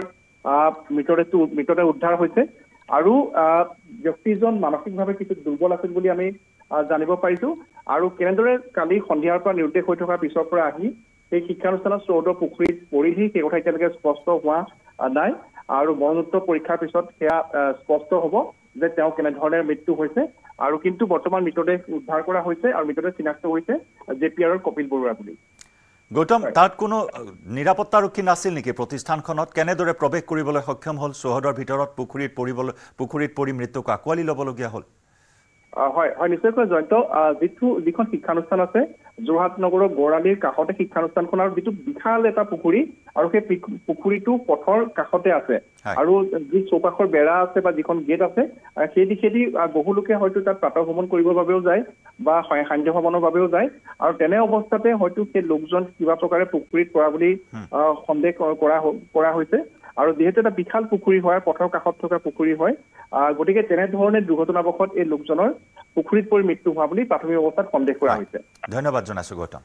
মৃতদেহ উদ্ধাৰ হৈছে আৰু ব্যক্তিজন মানসিকভাৱে কিছু দুৰ্বল আছিল বুলি আমি জানিব পাৰিছো আৰু কেনেদৰে কালি সন্ধিয়াৰ পৰা নিৰুদ্দেশ হৈ থকাৰ পিছৰ পৰা আহি সেই শিক্ষানুষ্ঠানৰ চৌহদৰ পুখুৰীত পৰিহি সেই কথা এতিয়ালৈকে স্পষ্ট হোৱা নাই আৰু মৰণোত্তৰ পৰীক্ষাৰ পিছত সেয়া স্পষ্ট হ'ব যে তেওঁ কেনেধৰণে মৃত্যু হৈছে আৰু কিন্তু বৰ্তমান মৃতদেহ উদ্ধাৰ কৰা হৈছে আৰু মৃতদেহ চিনাক্ত হৈছে JPRৰ কপিল বৰুৱা বুলি
গৌতম তাত কোনো নিৰাপত্তাৰক্ষী নাছিল নেকি প্ৰতিষ্ঠানখনত কেনেদৰে প্ৰৱেশ কৰিবলৈ সক্ষম হ'ল চৌহদৰ ভিতৰত পুখুৰীত পৰি মৃত্যুক আঁকোৱালি ল'বলগীয়া হ'ল
হয় হয় নিশ্চয়কৈ জয়ন্ত যিখন শিক্ষানুষ্ঠান আছে যোৰহাট নগৰৰ গড়ালিৰ কাষতে শিক্ষানুষ্ঠানখন আৰু যিটো বিশাল এটা পুখুৰী আৰু সেই পুখুৰীটো পথৰ কাষতে আছে আৰু যি চৌপাশৰ বেৰা আছে বা যিখন গেট আছে সেই দিশেদি বহু লোকে হয়তো তাত প্ৰাতঃ ভ্ৰমণ কৰিবৰ বাবেও যায় বা সান্ধ্য ভ্ৰমণৰ বাবেও যায় আৰু তেনে অৱস্থাতে হয়তো সেই লোকজন কিবা প্ৰকাৰে পুখুৰীত পৰা বুলি সন্দেহ কৰা হৈছে আৰু যেহেতু এটা বিশাল পুখুৰী হয় পথৰ কাষত থকা পুখুৰী হয় গতিকে তেনেধৰণে দুৰ্ঘটনাবশত এই লোকজনৰ পুখুৰীত পৰি মৃত্যু হোৱা বুলি প্ৰাথমিক অৱস্থাত সন্দেহ কৰা হৈছে
ধন্যবাদ জনাইছো গৌতম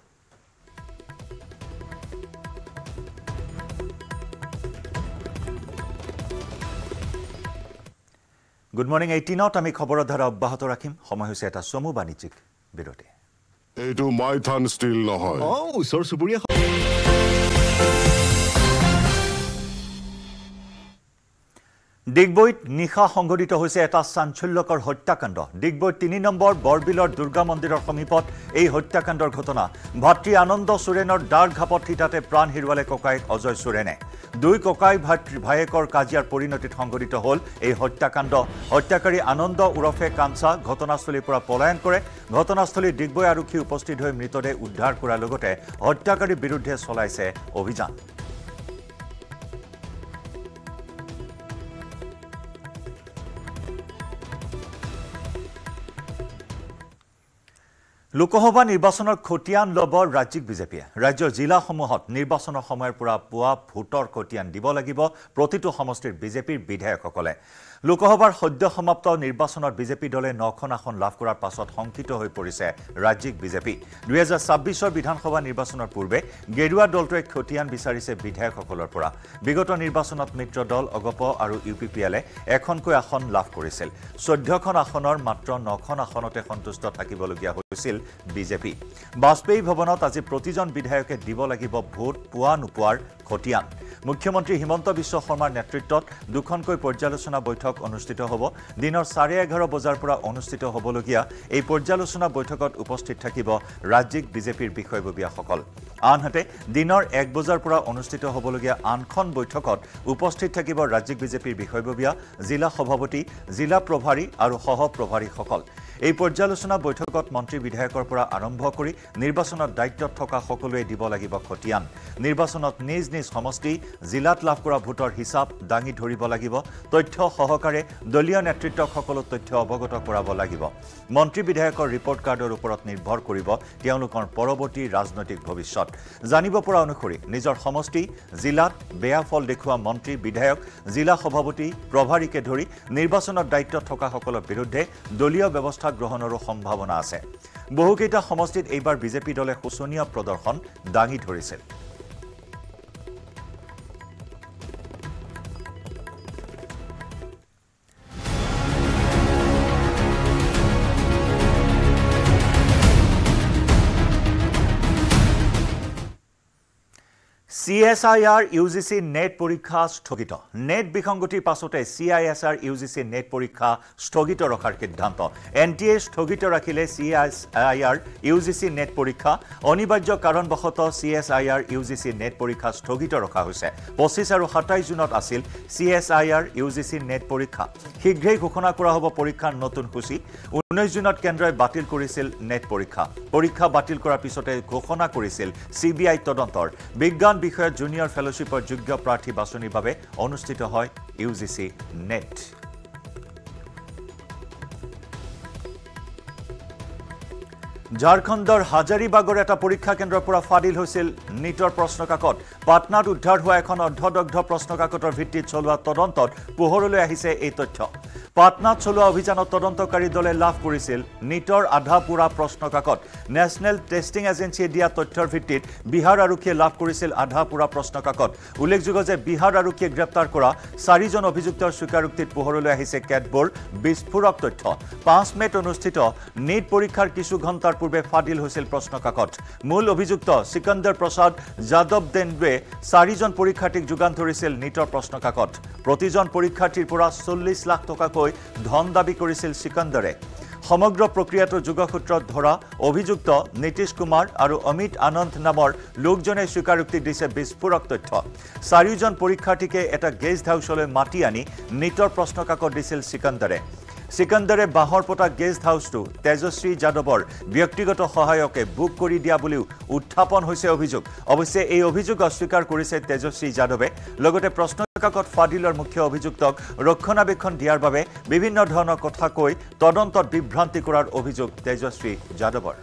গুড মৰ্নিং 18ত আমি খবৰৰ ধাৰা অব্যাহত ৰাখিম সময় হৈছে এটা চমু বাণিজ্যিক বিৰতি
এইটো মাইথান ষ্টিল নহয়
ওচৰ চুবুৰীয়া
ডিগবৈত নিশা সংঘটিত হৈছে এটা চাঞ্চল্যকৰ হত্যাকাণ্ড ডিগবৈত 3 নম্বৰ বৰবিলৰ দুৰ্গা মন্দিৰৰ সমীপত এই হত্যাকাণ্ডৰ ঘটনা ভাতৃ আনন্দ সোৰেনৰ ডাৰ ঘাপত থিতাতে প্ৰাণ হেৰুৱালে ককায়েক অজয় সোৰেনে দুই ককাই ভায়েকৰ কাজিয়াৰ পৰিণতিত সংঘটিত হ'ল এই হত্যাকাণ্ড হত্যাকাৰী আনন্দ উৰফে কাঞ্চা ঘটনাস্থলীৰ পৰা পলায়ন কৰে ঘটনাস্থলীত ডিগবৈ আৰক্ষী উপস্থিত হৈ মৃতদেহ উদ্ধাৰ কৰাৰ লগতে হত্যাকাৰীৰ বিৰুদ্ধে চলাইছে অভিযান লোকসভা নিৰ্বাচনৰ খতিয়ান ল'ব ৰাজ্যিক বিজেপিয়ে ৰাজ্যৰ জিলাসমূহত নিৰ্বাচনৰ সময়ৰ পৰা পুৱা ভোটৰ খতিয়ান দিব লাগিব প্ৰতিটো সমষ্টিৰ বিজেপিৰ বিধায়কসকলে লোকসভাৰ সদ্য সমাপ্ত নিৰ্বাচনত বিজেপি দলে 9খন আসন লাভ কৰাৰ পাছত সংকিত হৈ পৰিছে ৰাজ্যিক বিজেপি 2026ৰ বিধানসভা নিৰ্বাচনৰ পূৰ্বে গেৰুৱা দলটোৱে খতিয়ান বিচাৰিছে বিধায়কসকলৰ পৰা বিগত নিৰ্বাচনত মিত্ৰ দল অগপ আৰু ইউপিপিএলে এখনকৈ আসন লাভ কৰিছিল 14খন আসনৰ মাত্ৰ 9খন আসনতে সন্তুষ্ট থাকিবলগীয়া হৈছিল বিজেপি বাজপেয়ী ভৱনত আজি প্ৰতিজন বিধায়কে দিব লাগিব ভোট পোৱা নোপোৱাৰ খতিয়ান মুখ্যমন্ত্ৰী হিমন্ত বিশ্ব শৰ্মাৰ নেতৃত্বত দুখনকৈ পৰ্যালোচনা বৈঠক অনুষ্ঠিত হ'ব দিনৰ 11:30 বজাৰ পৰা অনুষ্ঠিত হ'বলগীয়া এই পৰ্যালোচনা বৈঠকত উপস্থিত থাকিব ৰাজ্যিক বিজেপিৰ বিষয়ববীয়াসকল আনহাতে দিনৰ 1 বজাৰ পৰা অনুষ্ঠিত হ'বলগীয়া আনখন বৈঠকত উপস্থিত থাকিব ৰাজ্যিক বিজেপিৰ বিষয়ববীয়া জিলা সভাপতি জিলা প্ৰভাৰী আৰু সহ প্ৰভাৰীসকল এই পৰ্যালোচনা বৈঠকত মন্ত্ৰী বিধায়কৰ পৰা আৰম্ভ কৰি নিৰ্বাচনত দায়িত্বত থকা সকলোৱে দিব লাগিব খতিয়ান নিৰ্বাচনত নিজ নিজ সমষ্টি জিলাত লাভ কৰা ভোটৰ হিচাপ দাঙি ধৰিব লাগিব তথ্য সহকাৰে দলীয় নেতৃত্বক সকলো তথ্য অৱগত কৰাব লাগিব মন্ত্ৰী বিধায়কৰ ৰিপৰ্ট কাৰ্ডৰ ওপৰত নিৰ্ভৰ কৰিব তেওঁলোকৰ পৰৱৰ্তী ৰাজনৈতিক ভৱিষ্যত জানিব পৰা অনুসৰি নিজৰ সমষ্টি জিলাত বেয়া ফল দেখুওৱা মন্ত্ৰী বিধায়ক জিলা সভাপতি প্ৰভাৰীকে ধৰি নিৰ্বাচনত দায়িত্বত থকা সকলৰ বিৰুদ্ধে দলীয় ব্যৱস্থা গ্ৰহণৰো সম্ভাৱনা আছে বহুকেইটা সমষ্টিত এইবাৰ বিজেপি দলে শোচনীয় প্ৰদৰ্শন দাঙি ধৰিছিল CSIR UGC নেট পৰীক্ষা স্থগিত নেট বিসংগতিৰ পাছতে CISR UGC নেট পৰীক্ষা স্থগিত ৰখাৰ সিদ্ধান্ত NTA স্থগিত ৰাখিলে CSIR UGC নেট পৰীক্ষা অনিবাৰ্য কাৰণবশতঃ CSIR UGC নেট পৰীক্ষা স্থগিত ৰখা হৈছে 25 আৰু 27 জুনত আছিল CSIR UGC নেট পৰীক্ষা শীঘ্ৰেই ঘোষণা কৰা হ'ব পৰীক্ষাৰ নতুন সূচী 19 জুনত কেন্দ্ৰই বাতিল কৰিছিল নেট পৰীক্ষা বাতিল কৰাৰ পিছতে ঘোষণা কৰিছিল CBI তদন্তৰ বিজ্ঞান বিষয়ত জুনিয়ৰ ফেলোশ্বিপৰ যোগ্য প্ৰাৰ্থী বাছনিৰ বাবে অনুষ্ঠিত হয় UGC নেট ঝাৰখণ্ডৰ হাজাৰিবাগৰ এটা পৰীক্ষা কেন্দ্ৰৰ পৰা ফাদিল হৈছিল নিটৰ প্ৰশ্নকাকত পাটনাত উদ্ধাৰ হোৱা এখন অৰ্ধদগ্ধ প্ৰশ্নকাকতৰ ভিত্তিত চলোৱা তদন্তত পোহৰলৈ আহিছে এই তথ্য পাটনাত চলোৱা অভিযানত তদন্তকাৰী দলে লাভ কৰিছিল নিটৰ আধা পুৰা প্ৰশ্নকাকত নেশ্যনেল টেষ্টিং এজেন্সিয়ে দিয়া তথ্যৰ ভিত্তিত বিহাৰ আৰক্ষীয়ে লাভ কৰিছিল আধা পুৰা প্ৰশ্নকাকত উল্লেখযোগ্য যে বিহাৰ আৰক্ষীয়ে গ্ৰেপ্তাৰ কৰা 4 জন অভিযুক্তৰ স্বীকাৰোক্তিত পোহৰলৈ আহিছে কেতবোৰ বিস্ফোৰক তথ্য 5 মেত অনুষ্ঠিত নিট পৰীক্ষাৰ কিছু ঘণ্টাৰ পূৰ্বে ফাদিল হৈছিল প্ৰশ্নকাকত মূল অভিযুক্ত সিকন্দৰ প্ৰসাদ যাদৱ দেনৱে 4 জন পৰীক্ষাৰ্থীক যোগান ধৰিছিল নিটৰ প্ৰশ্নকাকত প্ৰতিজন পৰীক্ষাৰ্থীৰ পৰা 40 লাখ টকাকৈ ধন দাবী কৰিছিল সিকন্দৰে সমগ্ৰ প্ৰক্ৰিয়াটো যোগসূত্ৰত ধৰা অভিযুক্ত নীতিশ কুমাৰ আৰু অমিত আনন্দ নামৰ লোকজনে স্বীকাৰোক্তি দিছে বিস্ফোৰক তথ্য 4 জন পৰীক্ষাৰ্থীকে এটা গেষ্ট হাউচলৈ মাতি আনি নিটৰ প্ৰশ্নকাকত দিছিল সিকন্দৰে বাহৰ পতা গেষ্ট হাউচটো তেজশ্ৰী যাদৱৰ ব্যক্তিগত সহায়কে বুক কৰি দিয়া বুলিও উত্থাপন হৈছে অভিযোগ অৱশ্যে এই অভিযোগ অস্বীকাৰ কৰিছে তেজশ্ৰী যাদৱে লগতে প্ৰশ্নকাকত ফাদিলৰ মুখ্য অভিযুক্তক ৰক্ষণাবেক্ষণ দিয়াৰ বাবে বিভিন্ন ধৰণৰ কথা কৈ তদন্তত বিভ্ৰান্তি কৰাৰ অভিযোগ তেজশ্ৰী যাদৱৰ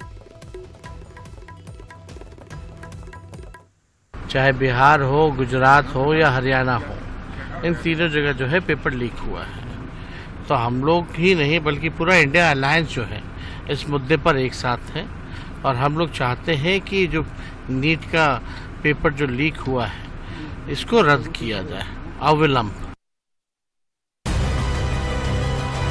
चाहे बिहार हो गुजरात हो या हरियाणा हो इन तीनों जगह जो है पेपर लीक हुआ है तो हम लोग ही नहीं बल्कि पूरा इंडिया अलायंस जो है इस मुद्दे पर एक साथ है और हम लोग चाहते हैं कि जो नीट का पेपर जो लीक हुआ है इसको रद्द किया जाए अविलंब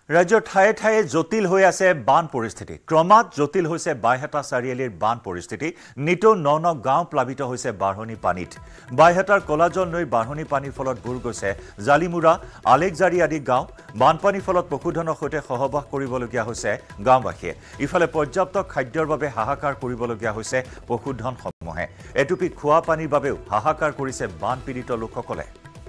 ৰাজ্যৰ ঠায়ে ঠায়ে জটিল হৈ আছে বান পৰিস্থিতি ক্ৰমাৎ জটিল হৈছে বাইহাটা চাৰিআলিৰ বান পৰিস্থিতি নিতৌ ন গাঁও প্লাবিত হৈছে বাঢ়নি পানীত বাইহাটাৰ কলাজল নৈৰ বাঢ়নি পানীৰ ফলত বুৰ গৈছে জালিমুৰা আলেকজাৰী আদি গাঁও বানপানীৰ ফলত পশুধনৰ সৈতে সহবাস কৰিবলগীয়া হৈছে গাঁওবাসীয়ে ইফালে পৰ্যাপ্ত খাদ্যৰ বাবে হাহাকাৰ কৰিবলগীয়া হৈছে পশুধনসমূহে এটুপি খোৱা পানীৰ বাবেও হাহাকাৰ কৰিছে বানপীড়িত লোকসকলে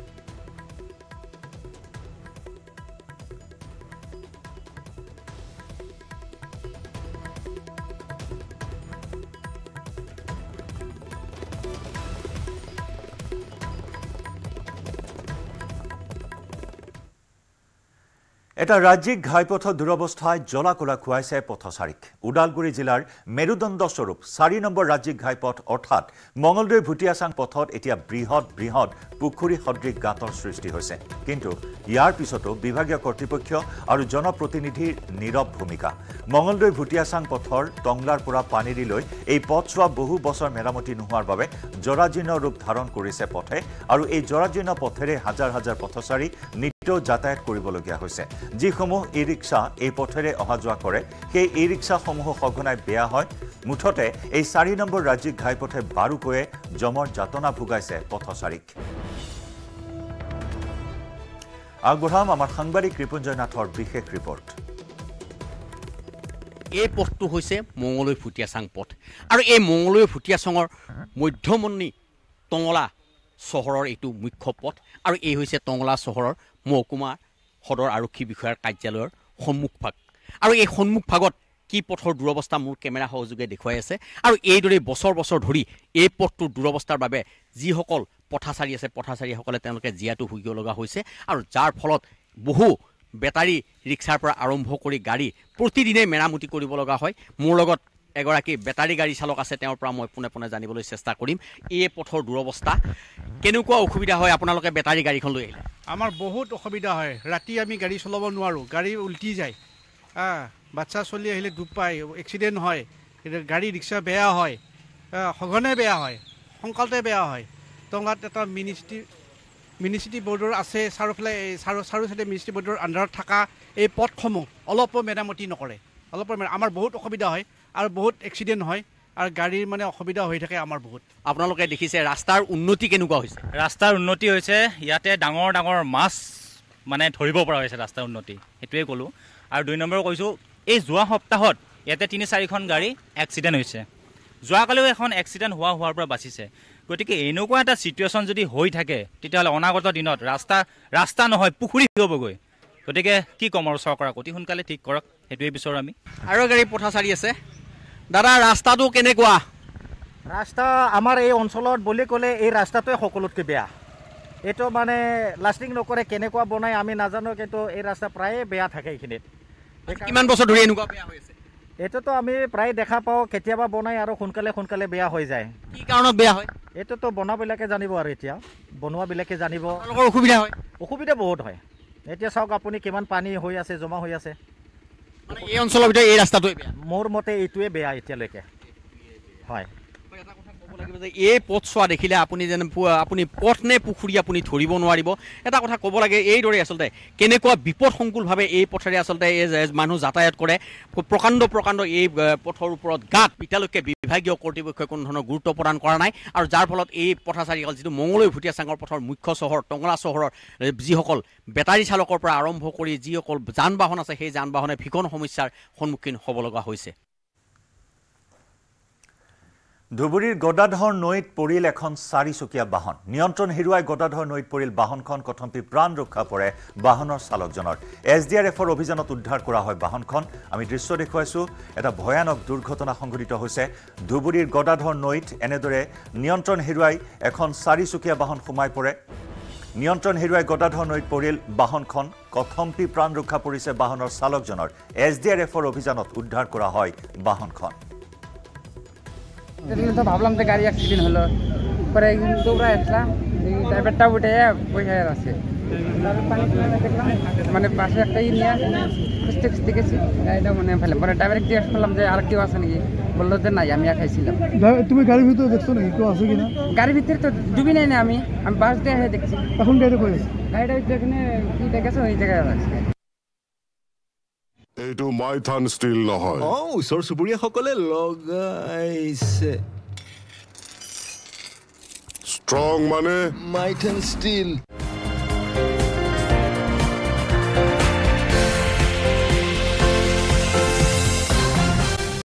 এটা ৰাজ্যিক ঘাইপথৰ দুৰৱস্থাই জলাকলা খুৱাইছে পথচাৰীক উদালগুৰি জিলাৰ মেৰুদণ্ড স্বৰূপ 4 নম্বৰ ৰাজ্যিক ঘাইপথ অৰ্থাৎ মঙলদৈ ভুটিয়াচাং পথত এতিয়া বৃহৎ পুখুৰী সদৃশ গাঁতৰ সৃষ্টি হৈছে কিন্তু ইয়াৰ পিছতো বিভাগীয় কৰ্তৃপক্ষ আৰু জনপ্ৰতিনিধিৰ নীৰৱ ভূমিকা মঙলদৈ ভুটিয়াচাং পথৰ টংলাৰ পৰা পানীৰিলৈ এই পথছোৱা বহু বছৰ মেৰামতি নোহোৱাৰ বাবে জৰাজীৰ্ণ ৰূপ ধাৰণ কৰিছে পথে আৰু এই জৰাজীৰ্ণ পথেৰে হাজাৰ হাজাৰ পথচাৰী যাতায়াত কৰিবলগীয়া হৈছে যিসমূহ ই ৰিক্সা এই পথেৰে অহা যোৱা কৰে সেই ই ৰিক্সাসমূহ সঘনাই বেয়া হয় মুঠতে এই 4 নম্বৰ ৰাজ্যিক ঘাইপথে বাৰুকৈয়ে জমৰ যাতনা ভুগাইছে পথচাৰীক আগবঢ়াম আমাৰ সাংবাদিক ৰিপুঞ্জয় নাথৰ বিশেষ ৰিপৰ্ট
এই পথটো হৈছে মঙলদৈ ভুটিয়াচাং পথ আৰু এই মঙলদৈ ভুটিয়াচাঙৰ মধ্যমন্নি টংলা চহৰৰ এইটো মুখ্য পথ আৰু এই হৈছে টংলা চহৰৰ মহকুমা সদৰ আৰক্ষী বিষয়াৰ কাৰ্যালয়ৰ সন্মুখভাগ আৰু এই সন্মুখভাগত কি পথৰ দুৰৱস্থা মোৰ কেমেৰা সহযোগে দেখুৱাই আছে আৰু এইদৰে বছৰ ধৰি এই পথটোৰ দুৰৱস্থাৰ বাবে যিসকল পথাচাৰী আছে পথাচাৰীসকলে তেওঁলোকে জীয়াটো ভুগিব লগা হৈছে আৰু যাৰ ফলত বহু বেটাৰী ৰিক্সাৰ পৰা আৰম্ভ কৰি গাড়ী প্ৰতিদিনে মেৰামতি কৰিব লগা হয় মোৰ লগত এগৰাকী বেটাৰী গাড়ী চালক আছে তেওঁৰ পৰা মই পুনে জানিবলৈ চেষ্টা কৰিম এই পথৰ দুৰৱস্থা কেনেকুৱা অসুবিধা হয় আপোনালোকে বেটাৰী গাড়ীখন লৈ আহিলে
আমাৰ বহুত অসুবিধা হয় ৰাতি আমি গাড়ী চলাব নোৱাৰোঁ গাড়ী উল্টি যায় বাচ্চা চলি আহিলে ডুব পায় এক্সিডেণ্ট হয় গাড়ী ৰিক্সা বেয়া হয় সঘনে বেয়া হয় সোনকালতে বেয়া হয় টংলাত এটা মিউনিচিপালিটি বৰ্ডৰ আছে চাৰিওফালে চাৰিওফালে মিউনিচিপালিটি বৰ্ডৰ আণ্ডাৰত থকা এই পথসমূহ অলপো মেৰামতি নকৰে আমাৰ বহুত অসুবিধা হয় আৰু বহুত এক্সিডেণ্ট হয় আৰু গাড়ীৰ মানে অসুবিধা হৈ থাকে আমাৰ বহুত
আপোনালোকে দেখিছে ৰাস্তাৰ উন্নতি কেনেকুৱা হৈছে
ৰাস্তাৰ উন্নতি হৈছে ইয়াতে ডাঙৰ মাছ মানে ধৰিব পৰা হৈছে ৰাস্তাৰ উন্নতি সেইটোৱে ক'লোঁ আৰু 2 নম্বৰ কৈছোঁ এই যোৱা সপ্তাহত ইয়াতে 3-4খন গাড়ী এক্সিডেণ্ট হৈছে যোৱাকালিও এখন এক্সিডেণ্ট হোৱাৰ পৰা বাচিছে গতিকে এনেকুৱা এটা চিটুৱেশ্যন যদি হৈ থাকে তেতিয়াহ'লে অনাগত দিনত ৰাস্তা নহয় পুখুৰী হ'বগৈ গতিকে কি ক'ম আৰু চৰকাৰক অতি সোনকালে ঠিক কৰক সেইটোৱে বিচাৰোঁ আমি
আৰু গাড়ী পথাচাৰী আছে দাদা ৰাস্তাটো কেনেকুৱা
ৰাস্তা আমাৰ এই অঞ্চলত বুলি ক'লে এই ৰাস্তাটোৱে সকলোতকৈ বেয়া এইটো মানে লাষ্টিং নকৰে কেনেকুৱা বনাই আমি নাজানো কিন্তু এই ৰাস্তা প্ৰায়ে বেয়া থাকে এইখিনিত
কিমান বছৰ ধৰি এনেকুৱা বেয়া হৈ আছে
এইটোতো আমি প্ৰায় দেখা পাওঁ কেতিয়াবা বনাই আৰু সোনকালে বেয়া হৈ যায়
কি কাৰণত বেয়া হয়
এইটোতো বনাবিলাকে জানিব আৰু এতিয়া বনোৱাবিলাকে জানিব
অসুবিধা হয়
অসুবিধা বহুত হয় এতিয়া চাওক আপুনি কিমান পানী হৈ আছে জমা হৈ আছে
এই অঞ্চলৰ ভিতৰত এই ৰাস্তাটোৱে বেয়া
মোৰ মতে এইটোৱে বেয়া এতিয়ালৈকে হয়
এই পথছোৱা দেখিলে আপুনি পথ নে পুখুৰী আপুনি ধৰিব নোৱাৰিব এটা কথা ক'ব লাগে এইদৰে আচলতে কেনেকুৱা বিপদসংকুলভাৱে এই পথেৰে আচলতে মানুহ যাতায়াত কৰে প্ৰকাণ্ড এই পথৰ ওপৰত গাঁত এতিয়ালৈকে বিভাগীয় কৰ্তৃপক্ষই কোনো ধৰণৰ গুৰুত্ব প্ৰদান কৰা নাই আৰু যাৰ ফলত এই পথাচাৰীসকল যিটো মঙলদৈ ভুটিয়াচাঙৰ পথৰ মুখ্য চহৰ টংলা চহৰৰ যিসকল বেটাৰী চালকৰ পৰা আৰম্ভ কৰি যিসকল যান বাহন আছে সেই যান বাহনে ভীষণ সমস্যাৰ সন্মুখীন হ'ব লগা হৈছে
ধুবুৰীৰ গদাধৰ নৈত পৰিল এখন 4চকীয়া বাহন নিয়ন্ত্ৰণ হেৰুৱাই গদাধৰ নৈত পৰিল বাহনখন কথম্পি প্ৰাণ ৰক্ষা পৰে বাহনৰ চালকজনৰ SDRFৰ অভিযানত উদ্ধাৰ কৰা হয় বাহনখন আমি দৃশ্য দেখুৱাইছো এটা ভয়ানক দুৰ্ঘটনা সংঘটিত হৈছে ধুবুৰীৰ গদাধৰ নৈত এনেদৰে নিয়ন্ত্ৰণ হেৰুৱাই এখন 4চকীয়া বাহন সোমাই পৰে নিয়ন্ত্ৰণ হেৰুৱাই গদাধৰ নৈত পৰিল বাহনখন কথম্পি প্ৰাণ ৰক্ষা পৰিছে বাহনৰ চালকজনৰ SDRFৰ অভিযানত উদ্ধাৰ কৰা হয় বাহনখন
তো ভাবলাম যে গাড়ি অ্যাক্সিডেন্ট হলো পরে দৌড়া আসলাম ড্রাইভারটা উঠে বসে আছে মানে পাশে একটা নিয়ে খুঁজতে গেছি গাড়িটা মনে ফেলে পরে ড্রাইভার জিজ্ঞেস করলাম যে আর কেউ আছে নাকি বললো যে নাই আমি খাইছিলাম
তুমি গাড়ির ভিতরে দেখছো নাকি কেউ আছে কিনা
গাড়ির ভিতরে তো ডুবি নাই না আমি বাস দিয়ে দেখছি
এখন গাড়িটা কই আছে
গাড়িটা যেখানে কি দেখেছো ওই জায়গায় আছে
এইটো মাইথান ষ্টীল নহয়
ওচৰ চুবুৰীয়াসকলে লগাইছে
ষ্ট্ৰং মানে
মাইথান ষ্টীল